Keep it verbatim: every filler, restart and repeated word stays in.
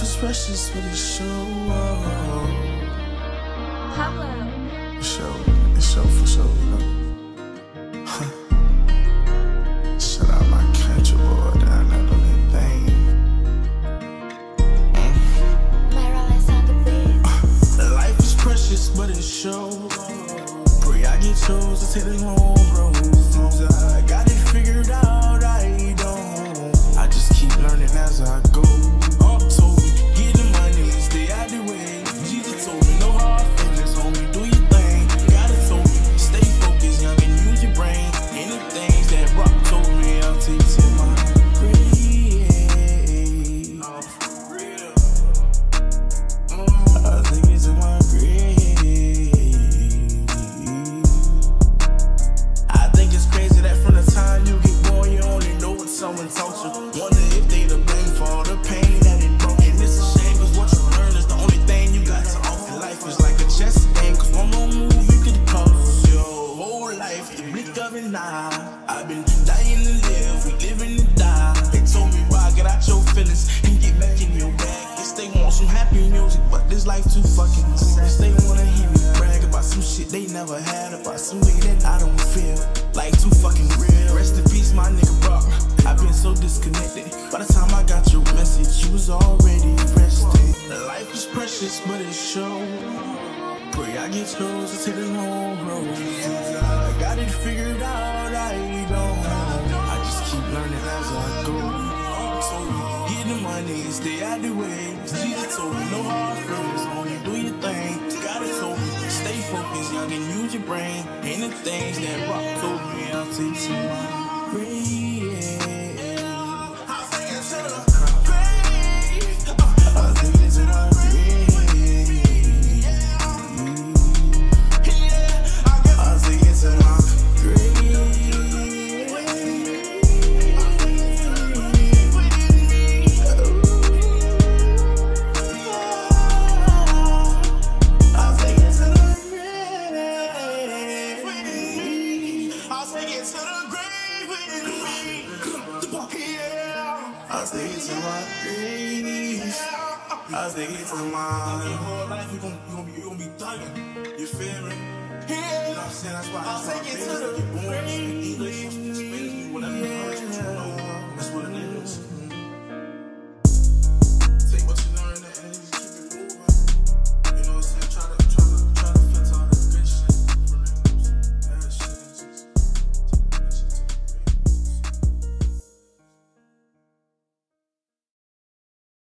is precious, but it's show. Pablo. Show, it's show for show, you know. Huh. Shout out my country boy down there on that thing. Meralless on the beat. Uh, life is precious, but it's show. Pray I get chose to take the long road. I got it figured out, I don't. I just keep learning as I go. Oh, so get the money, stay out the way. Jesus told me no hard feelings, homie, do your thing. God it told me, stay focused, young, and use your brain. Any things that Rock told me, I'll take to my grave. Oh, for real. I'll take it to my grave. I think it's crazy that from the time you get born, you only know what someone taught you. Wonder if they to blame for all the pain that it brought. And it's a shame, cause what you learn is the only thing you got to offer. Life is like a chess game, cause one more move you could cost your whole life. The blink of an eye. I've been dying to live, we living to die. They told me, Rock, get out your feelings and get back in your bag. Yes, they want some happy music, but this life too fucking sad. Yes, they wanna hear me brag about some shit they never had, about some way that I don't feel like too fucking real. Rest in peace, my nigga Rock. I've been so disconnected. By the time I got your message, you was already rested. Life is precious, but it's show. Pray I get chose to take the long road. I got it figured out, I don't. I just keep learning as I go. So get the money, stay out the way. Jesus told me no hard feelings, only do your thing. God it told me, stay focused, young, and use your brain. Ain't the things that Rock told me, I'll take to my grave. I'll take it to the grave. I'll take it to my grave. I'll take it to my grave. I'll take it to the grave. I'll take it to the grave with me. Yeah. I'll take it to my grave. I'll take it to my. Your whole life you gon' you gon' be you gon' be thugging. You feel me? You know what I'm saying? That's why I'll take it to the grave.